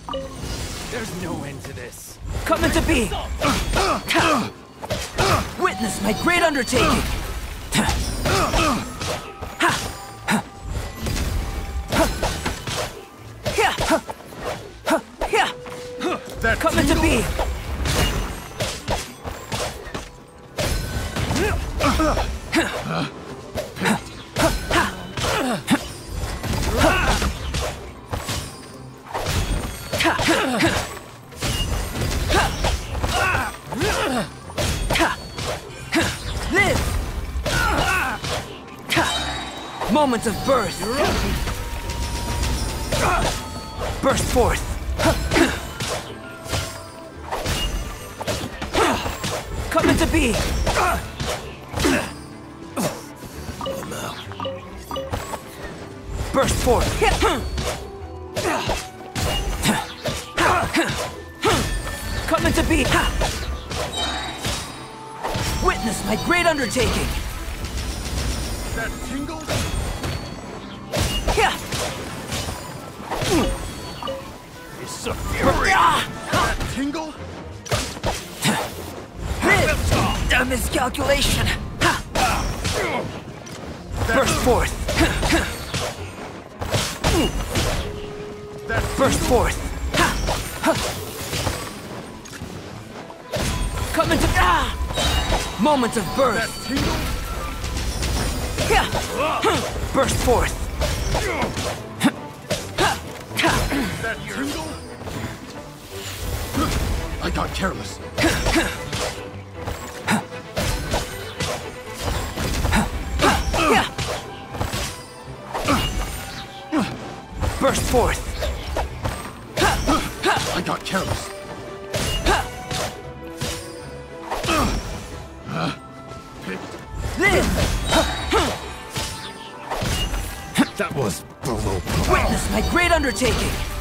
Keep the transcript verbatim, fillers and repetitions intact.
There's no end to this. Come into being! Witness my great undertaking! Come into being! Live! Moments of birth! Burst forth! Come into being! Burst forth! Come into being! Witness my great undertaking! That tingle? It's a fury! That tingle? A miscalculation! Burst forth! Burst forth! Come into ah! Moments of birth! Burst forth! That tingle? I got careless. Burst forth! I got careless. Live! That was below par. Witness my great undertaking!